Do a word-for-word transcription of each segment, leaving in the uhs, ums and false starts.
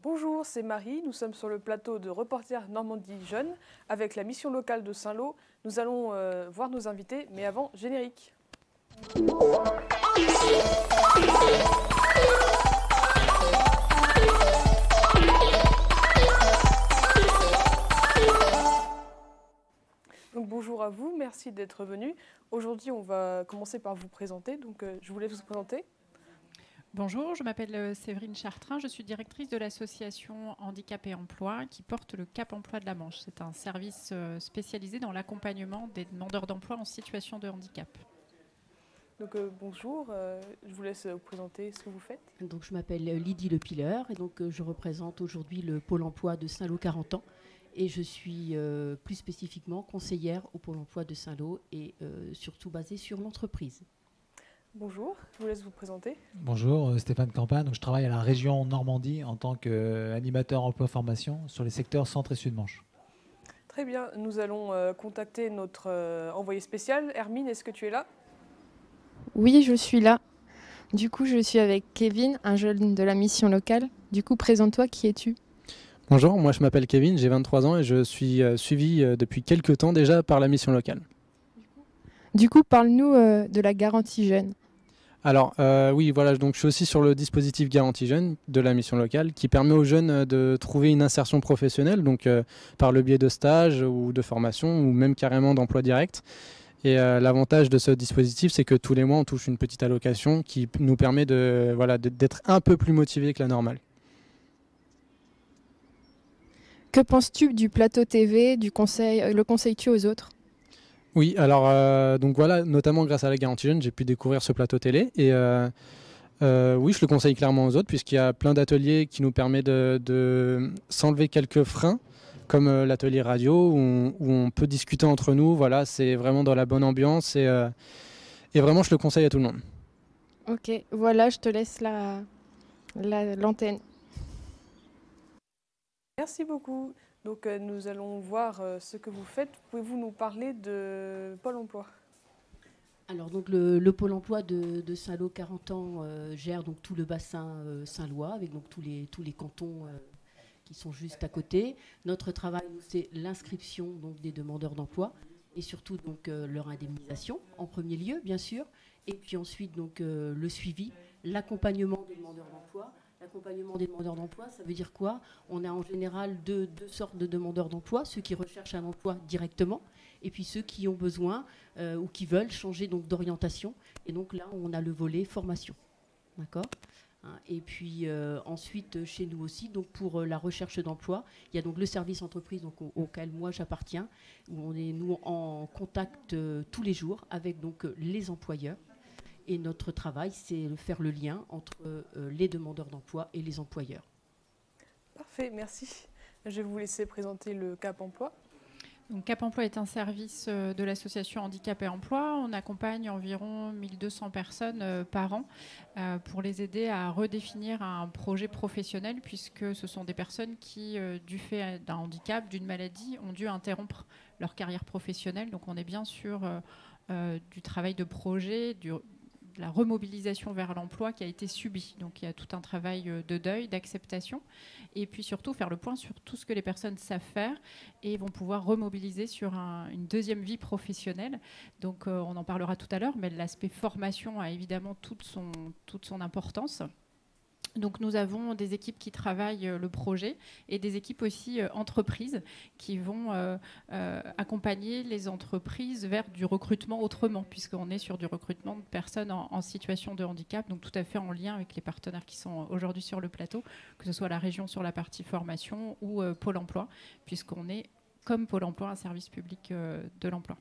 Bonjour, c'est Marie. Nous sommes sur le plateau de Reporters Normandie Jeunes avec la mission locale de Saint-Lô. Nous allons euh, voir nos invités, mais avant, générique. Donc, bonjour à vous, merci d'être venus. Aujourd'hui, on va commencer par vous présenter. Donc, euh, je voulais vous présenter. Bonjour, je m'appelle Séverine Chartrain, je suis directrice de l'association Handicap et Emploi qui porte le Cap Emploi de la Manche. C'est un service spécialisé dans l'accompagnement des demandeurs d'emploi en situation de handicap. Donc euh, bonjour, euh, je vous laisse vous présenter ce que vous faites. Donc, je m'appelle Lydie Lepilleur et donc, euh, je représente aujourd'hui le Pôle emploi de Saint-Lô quarante ans et je suis euh, plus spécifiquement conseillère au Pôle emploi de Saint-Lô et euh, surtout basée sur l'entreprise. Bonjour, je vous laisse vous présenter. Bonjour, Stéphane Campagne. Donc, je travaille à la région Normandie en tant qu'animateur emploi-formation sur les secteurs Centre et Sud-Manche. Très bien, nous allons euh, contacter notre euh, envoyé spécial. Hermine, est-ce que tu es là? Oui, je suis là. Du coup, je suis avec Kevin, un jeune de la mission locale. Du coup, présente-toi, qui es-tu? Bonjour, moi je m'appelle Kevin, j'ai vingt-trois ans et je suis euh, suivi euh, depuis quelques temps déjà par la mission locale. Du coup, parle-nous euh, de la garantie jeune. Alors euh, oui, voilà, donc je suis aussi sur le dispositif Garantie Jeune de la mission locale qui permet aux jeunes de trouver une insertion professionnelle, donc euh, par le biais de stages ou de formation ou même carrément d'emploi direct. Et euh, l'avantage de ce dispositif, c'est que tous les mois, on touche une petite allocation qui nous permet de, voilà, de, d'être un peu plus motivé que la normale. Que penses-tu du plateau T V, du conseil, euh, le conseilles-tu aux autres? Oui, alors euh, donc voilà, notamment grâce à la Garantie Jeune, j'ai pu découvrir ce plateau télé et euh, euh, oui, je le conseille clairement aux autres puisqu'il y a plein d'ateliers qui nous permettent de, de s'enlever quelques freins, comme euh, l'atelier radio où on, où on peut discuter entre nous. Voilà, c'est vraiment dans la bonne ambiance et, euh, et vraiment, je le conseille à tout le monde. Ok, voilà, je te laisse la, la, l'antenne. Merci beaucoup. Donc euh, nous allons voir euh, ce que vous faites. Pouvez-vous nous parler de Pôle emploi? Alors donc le, le Pôle emploi de, de Saint-Lô quarante ans euh, gère donc tout le bassin euh, Saint-Lois avec donc tous les, tous les cantons euh, qui sont juste à côté. Notre travail, nous, c'est l'inscription donc des demandeurs d'emploi et surtout donc euh, leur indemnisation en premier lieu bien sûr, et puis ensuite donc euh, le suivi, l'accompagnement des demandeurs d'emploi. L'accompagnement des demandeurs d'emploi, ça veut dire quoi? On a en général deux, deux sortes de demandeurs d'emploi, ceux qui recherchent un emploi directement et puis ceux qui ont besoin euh, ou qui veulent changer donc d'orientation. Et donc là, on a le volet formation. D'accord? Et puis euh, ensuite, chez nous aussi, donc pour euh, la recherche d'emploi, il y a donc le service entreprise donc, au, auquel moi j'appartiens, où on est nous en contact euh, tous les jours avec donc euh, les employeurs. Et notre travail, c'est de faire le lien entre euh, les demandeurs d'emploi et les employeurs. Parfait, merci. Je vais vous laisser présenter le Cap Emploi. Donc, Cap Emploi est un service de l'association Handicap et Emploi. On accompagne environ mille deux cents personnes euh, par an euh, pour les aider à redéfinir un projet professionnel puisque ce sont des personnes qui, euh, du fait d'un handicap, d'une maladie, ont dû interrompre leur carrière professionnelle. Donc on est bien sûr euh, euh, du travail de projet, du de la remobilisation vers l'emploi qui a été subie. Donc il y a tout un travail de deuil, d'acceptation, et puis surtout faire le point sur tout ce que les personnes savent faire et vont pouvoir remobiliser sur un, une deuxième vie professionnelle. Donc euh, on en parlera tout à l'heure, mais l'aspect formation a évidemment toute son, toute son importance. Donc nous avons des équipes qui travaillent euh, le projet et des équipes aussi euh, entreprises qui vont euh, euh, accompagner les entreprises vers du recrutement autrement, puisqu'on est sur du recrutement de personnes en, en situation de handicap, donc tout à fait en lien avec les partenaires qui sont aujourd'hui sur le plateau, que ce soit la région sur la partie formation ou euh, Pôle emploi, puisqu'on est, comme Pôle emploi, un service public euh, de l'emploi.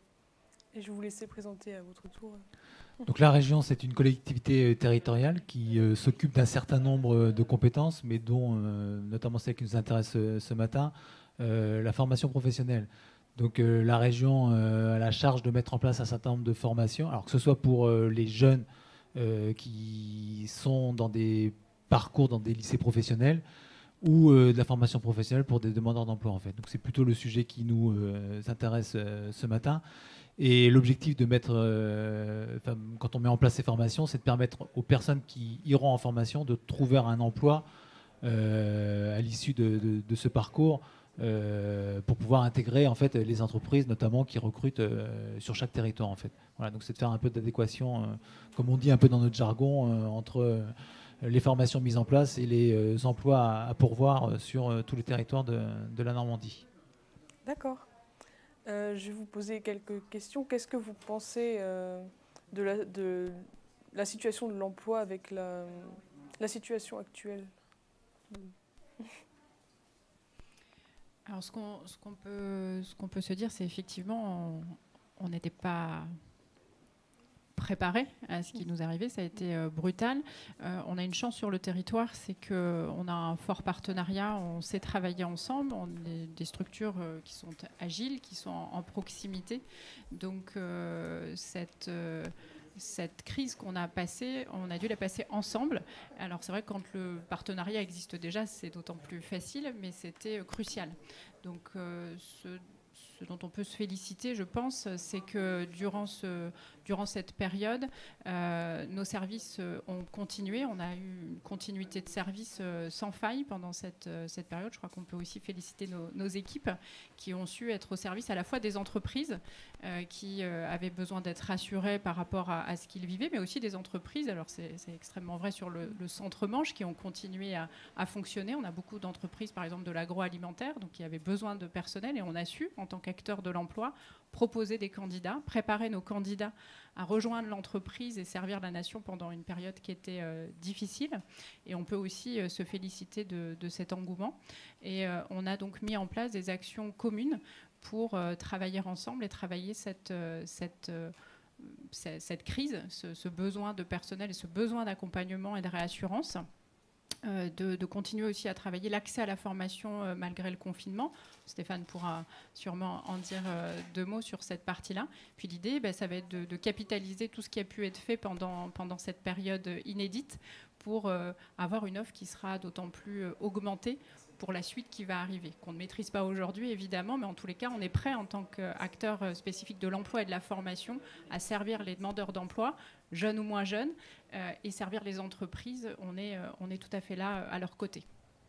Et je vais vous laisser présenter à votre tour. Donc la région, c'est une collectivité territoriale qui euh, s'occupe d'un certain nombre de compétences, mais dont euh, notamment celle qui nous intéresse euh, ce matin, euh, la formation professionnelle. Donc euh, la région euh, a la charge de mettre en place un certain nombre de formations, alors que ce soit pour euh, les jeunes euh, qui sont dans des parcours, dans des lycées professionnels, ou euh, de la formation professionnelle pour des demandeurs d'emploi en fait. Donc c'est plutôt le sujet qui nous euh, intéresse euh, ce matin. Et l'objectif de mettre, euh, quand on met en place ces formations, c'est de permettre aux personnes qui iront en formation de trouver un emploi euh, à l'issue de, de, de ce parcours euh, pour pouvoir intégrer en fait les entreprises, notamment qui recrutent euh, sur chaque territoire en fait. Voilà, donc c'est de faire un peu d'adéquation, euh, comme on dit un peu dans notre jargon, euh, entre euh, les formations mises en place et les euh, emplois à, à pourvoir euh, sur euh, tous les territoires de, de la Normandie. D'accord. Euh, je vais vous poser quelques questions. Qu'est-ce que vous pensez euh, de, la, de la situation de l'emploi avec la, la situation actuelle? Alors, ce qu'on ce qu'on peut, ce qu'on peut se dire, c'est effectivement, on n'était pas préparé à ce qui nous arrivait, ça a été euh, brutal. Euh, on a une chance sur le territoire, c'est qu'on a un fort partenariat, on sait travailler ensemble, on est des structures euh, qui sont agiles, qui sont en, en proximité. Donc euh, cette... Euh, Cette crise qu'on a passée, on a dû la passer ensemble. Alors c'est vrai que quand le partenariat existe déjà, c'est d'autant plus facile, mais c'était crucial. Donc euh, ce, ce dont on peut se féliciter, je pense, c'est que durant, ce, durant cette période, euh, nos services ont continué. On a eu une continuité de service euh, sans faille pendant cette, cette période. Je crois qu'on peut aussi féliciter nos, nos équipes qui ont su être au service à la fois des entreprises euh, qui euh, avaient besoin d'être rassurées par rapport à, à ce qu'ils vivaient, mais aussi des entreprises, alors c'est, c'est extrêmement vrai sur le, le centre-manche, qui ont continué à, à fonctionner. On a beaucoup d'entreprises, par exemple de l'agroalimentaire, donc qui avaient besoin de personnel, et on a su, en tant qu'acteur de l'emploi, proposer des candidats, préparer nos candidats à rejoindre l'entreprise et servir la nation pendant une période qui était euh, difficile. Et on peut aussi euh, se féliciter de, de cet engouement. Et euh, on a donc mis en place des actions communes pour euh, travailler ensemble et travailler cette, euh, cette, euh, cette crise, ce, ce besoin de personnel et ce besoin d'accompagnement et de réassurance. Euh, de, de continuer aussi à travailler l'accès à la formation euh, malgré le confinement. Stéphane pourra sûrement en dire euh, deux mots sur cette partie-là. Puis l'idée, ben, ça va être de, de capitaliser tout ce qui a pu être fait pendant, pendant cette période inédite pour euh, avoir une offre qui sera d'autant plus euh, augmentée pour la suite qui va arriver, qu'on ne maîtrise pas aujourd'hui évidemment, mais en tous les cas, on est prêt en tant qu'acteur spécifique de l'emploi et de la formation à servir les demandeurs d'emploi, jeunes ou moins jeunes, euh, et servir les entreprises. On est, euh, on est tout à fait là à leur côté.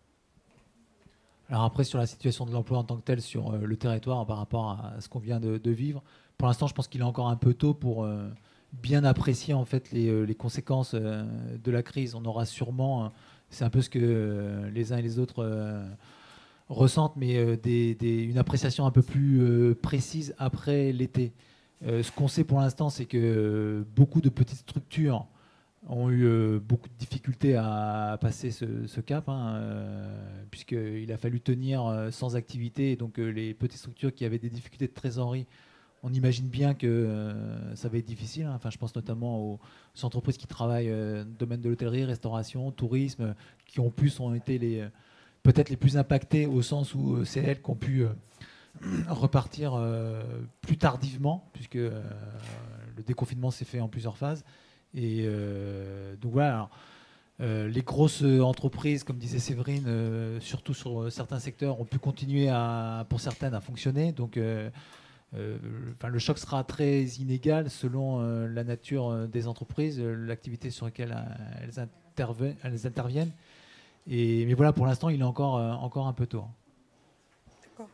Alors après, sur la situation de l'emploi en tant que tel sur euh, le territoire par rapport à ce qu'on vient de, de vivre, pour l'instant, je pense qu'il est encore un peu tôt pour euh, bien apprécier en fait les, les conséquences euh, de la crise. On aura sûrement... Euh, c'est un peu ce que euh, les uns et les autres euh, ressentent, mais euh, des, des, une appréciation un peu plus euh, précise après l'été. Euh, ce qu'on sait pour l'instant, c'est que euh, beaucoup de petites structures ont eu euh, beaucoup de difficultés à passer ce, ce cap, hein, euh, puisqu'il a fallu tenir euh, sans activité. Et donc euh, les petites structures qui avaient des difficultés de trésorerie, on imagine bien que euh, ça va être difficile. Hein. Enfin, je pense notamment aux, aux entreprises qui travaillent euh, dans le domaine de l'hôtellerie, restauration, tourisme, qui en plus ont été les, euh, peut-être les plus impactées au sens où euh, c'est elles qui ont pu euh, repartir euh, plus tardivement, puisque euh, le déconfinement s'est fait en plusieurs phases. Et euh, donc voilà. Alors, euh, les grosses entreprises, comme disait Séverine, euh, surtout sur certains secteurs, ont pu continuer à, pour certaines à fonctionner. Donc euh, Euh, enfin, le choc sera très inégal selon euh, la nature euh, des entreprises, euh, l'activité sur laquelle euh, elles, interve- elles interviennent. Et, mais voilà, pour l'instant, il est encore, euh, encore un peu tôt. D'accord.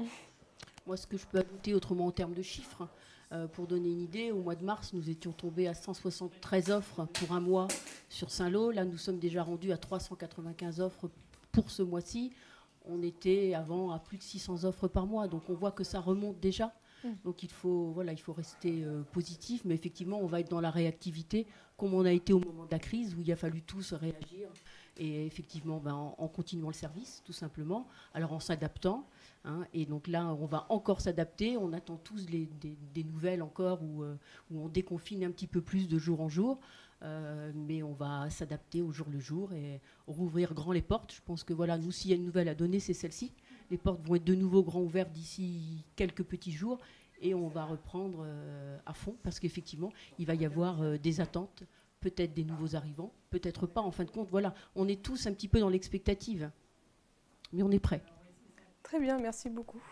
Moi, ce que je peux ajouter autrement en termes de chiffres, euh, pour donner une idée, au mois de mars, nous étions tombés à cent soixante-treize offres pour un mois sur Saint-Lô. Là, nous sommes déjà rendus à trois cent quatre-vingt-quinze offres pour ce mois-ci. On était avant à plus de six cents offres par mois. Donc, on voit que ça remonte déjà. Donc il faut, voilà, il faut rester euh, positif, mais effectivement, on va être dans la réactivité, comme on a été au moment de la crise, où il a fallu tous réagir, et effectivement, ben, en, en continuant le service, tout simplement, alors en s'adaptant, hein, et donc là, on va encore s'adapter, on attend tous les, des, des nouvelles encore, où, euh, où on déconfine un petit peu plus de jour en jour, euh, mais on va s'adapter au jour le jour, et rouvrir grand les portes. Je pense que voilà, nous, s'il y a une nouvelle à donner, c'est celle-ci. Les portes vont être de nouveau grand ouvertes d'ici quelques petits jours et on va reprendre euh, à fond parce qu'effectivement, il va y avoir euh, des attentes, peut-être des nouveaux arrivants, peut-être pas. En fin de compte, voilà, on est tous un petit peu dans l'expectative, mais on est prêts. Très bien, merci beaucoup.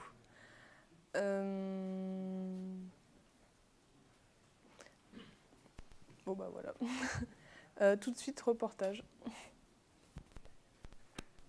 Euh... Bon, bah voilà. euh, tout de suite, reportage.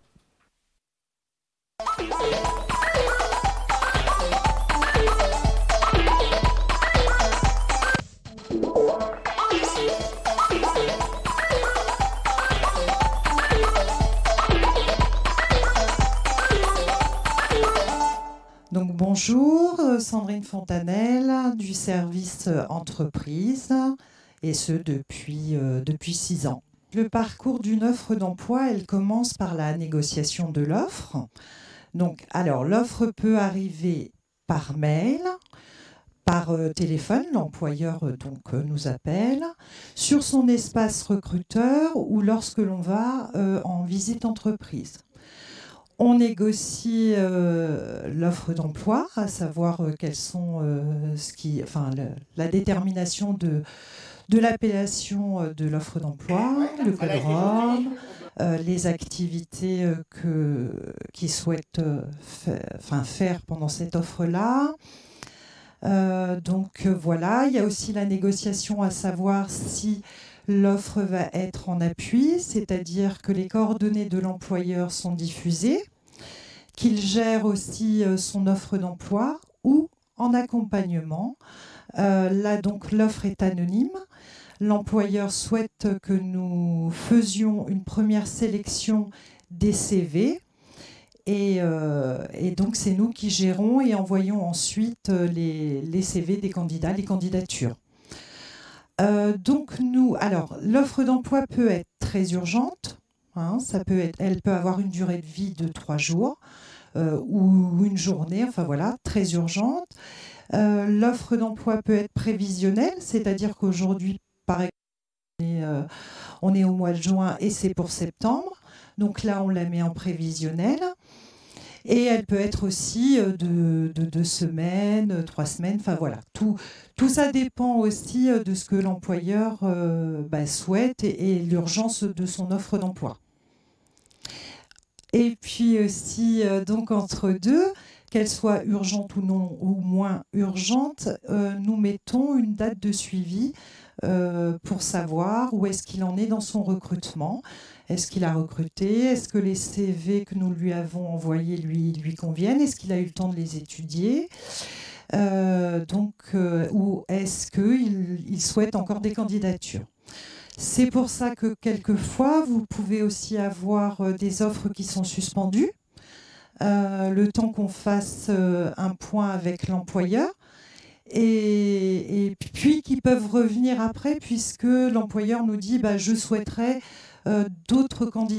Donc bonjour, Sandrine Fontanelle du service entreprise, et ce depuis, euh, depuis six ans. Le parcours d'une offre d'emploi, elle commence par la négociation de l'offre. Donc, alors l'offre peut arriver par mail, par euh, téléphone, l'employeur euh, donc euh, nous appelle, sur son espace recruteur ou lorsque l'on va euh, en visite entreprise. On négocie euh, l'offre d'emploi, à savoir euh, quelles sont euh, ce qui, enfin, le, la détermination de, de l'appellation euh, de l'offre d'emploi, le code ROM, euh, les activités euh, que, qu'ils souhaitent euh, fa- enfin, faire pendant cette offre-là. Euh, donc euh, voilà, il y a aussi la négociation à savoir si l'offre va être en appui, c'est-à-dire que les coordonnées de l'employeur sont diffusées, qu'il gère aussi euh, son offre d'emploi ou en accompagnement. Euh, là, donc, l'offre est anonyme. L'employeur souhaite que nous faisions une première sélection des C V. Et, euh, et donc, c'est nous qui gérons et envoyons ensuite les, les C V des candidats, les candidatures. Euh, donc, nous, alors, l'offre d'emploi peut être très urgente. Hein, ça peut être, elle peut avoir une durée de vie de trois jours euh, ou une journée, enfin voilà, très urgente. Euh, l'offre d'emploi peut être prévisionnelle, c'est-à-dire qu'aujourd'hui, par exemple, on est, euh, on est au mois de juin et c'est pour septembre. Donc là, on la met en prévisionnel. Et elle peut être aussi de, de deux semaines, trois semaines, enfin voilà. Tout, tout ça dépend aussi de ce que l'employeur euh, bah, souhaite et, et l'urgence de son offre d'emploi. Et puis aussi, euh, donc entre deux, qu'elle soit urgente ou non, ou moins urgente, euh, nous mettons une date de suivi euh, pour savoir où est-ce qu'il en est dans son recrutement. Est-ce qu'il a recruté? Est-ce que les C V que nous lui avons envoyés lui, lui conviennent? Est-ce qu'il a eu le temps de les étudier? euh, donc, euh, Ou est-ce qu'il il souhaite encore des candidatures? C'est pour ça que quelquefois, vous pouvez aussi avoir euh, des offres qui sont suspendues, euh, le temps qu'on fasse euh, un point avec l'employeur, et, et puis qui peuvent revenir après, puisque l'employeur nous dit bah, « je souhaiterais euh, d'autres candidats ».